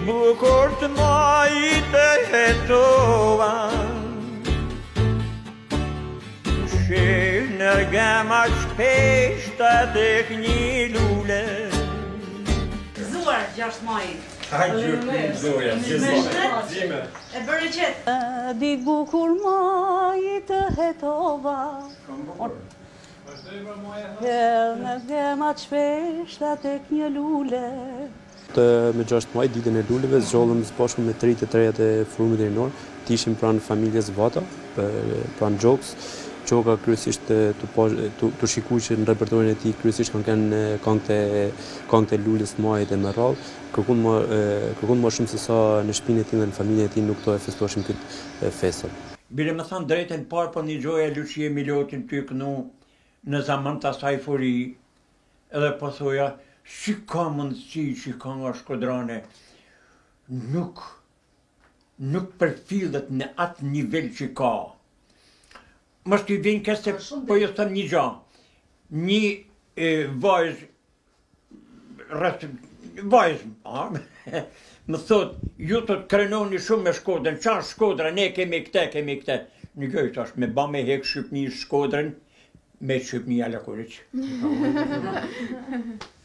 bukur të maj të hetova Shil në gama shpeshta tek një lule Zuar 6 maj. Zoja, zime. E bërë qetë. Di bukur maj të hetova Në gama shpeshta tek një lule Me 6 maj, ditën e luleve, zgjollëm së bashku me 3 të trejat e forumit rinor, të ishim pranë familjes Vata, pranë Gjokës. Gjoka kryesisht të shikuj që në repertorin e tij kryesisht kanë këngët e lulës majit e me radhë. Kërkon më shumë se sa në shtëpinë e tij dhe në familjen e tij nuk do e festoheshim këtë festën. Bile me thënë drejtën parë po një gjoja Lucie Milotin ty kënu në zaman të asaj fori edhe po thoja si ka mundësi që ka nga Shkodrane nuk përfillet në atë nivel që ka. Mos t'i vinë këse, po ju thëm një gja. Një vajzë, më thot, ju të krenoni shumë me Shkodrën, qanë Shkodra, ne kemi këte. Në gjoj tash, me ba me hek Shqipni Shkodrën, me Shqipni Alakuriq.